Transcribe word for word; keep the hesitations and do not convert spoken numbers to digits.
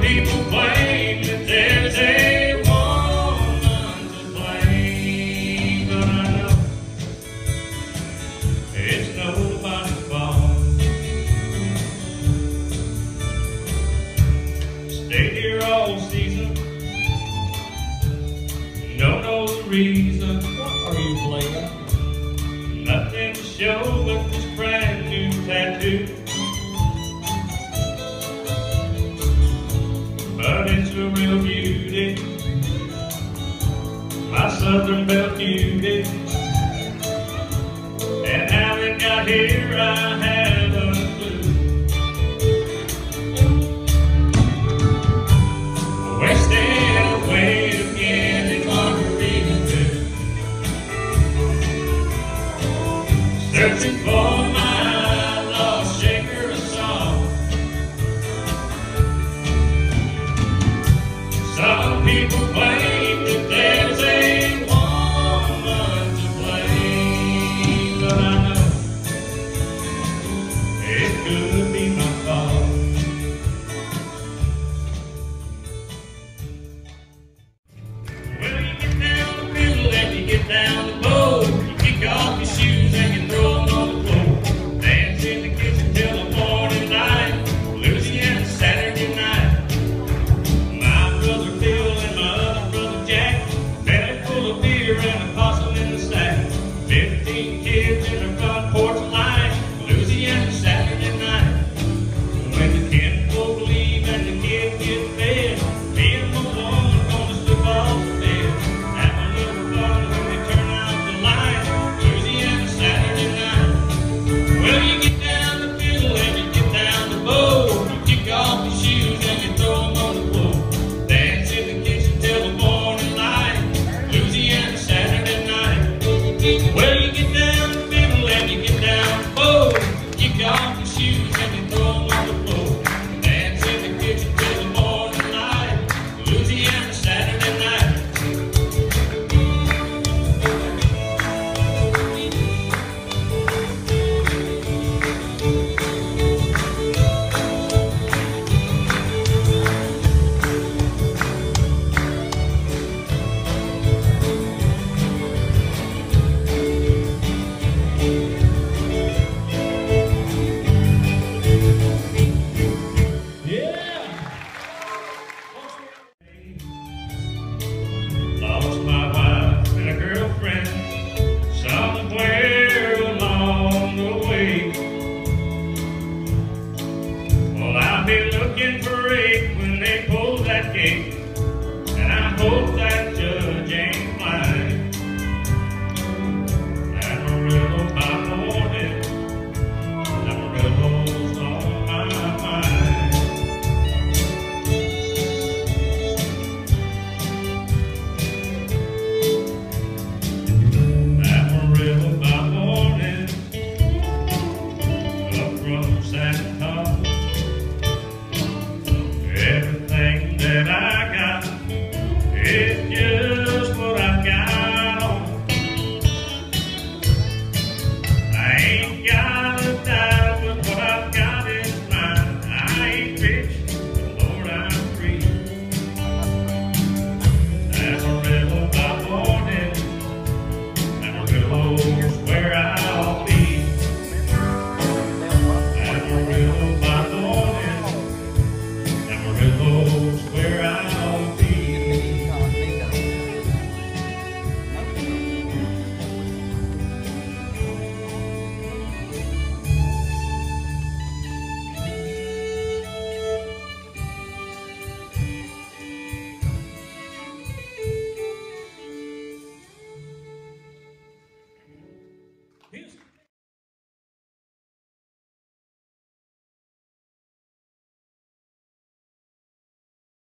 people claim that there's a woman to blame, but I know it's nobody's fault. Stayed here all season, don't know the reason. What are you playing? Nothing to show but this brand new tattoo. But it's a real beauty, my Southern Belle beauty. And how it got here, I haven't a clue. West End way again in Margaritaville, searching for my lost shaker of song. Some people claim that there's a woman to blame, but I know it could be my fault. Well, you get down the middle and you get down the bowl. You kick off your shoes and you throw them on the floor. Dance in the kitchen till the morning light. Louisiana Saturday night. My brother Bill and my other brother Jack, belly full of beer and a possum in the sack. Fifteen kids in their front porch line. Louisiana Saturday night. When the kinfolk leave and the kids get fed, me and my woman gonna slip off the bed. Have a little fun when we turn out the light. Louisiana Saturday night. Well, you get down the fiddle and you get down the bow. You kick off your shoes and you throw them on the floor. Dance in the kitchen till the morning light. Louisiana Saturday night. Well, you get down the fiddle and you get down the bow. You kick off your shoes and you throw them on the floor. Dance in the kitchen till the morning light. Louisiana Saturday night. Lost my wife and a girlfriend somewhere along the way. Well, I'll be looking for it when they pull that gate, and I hope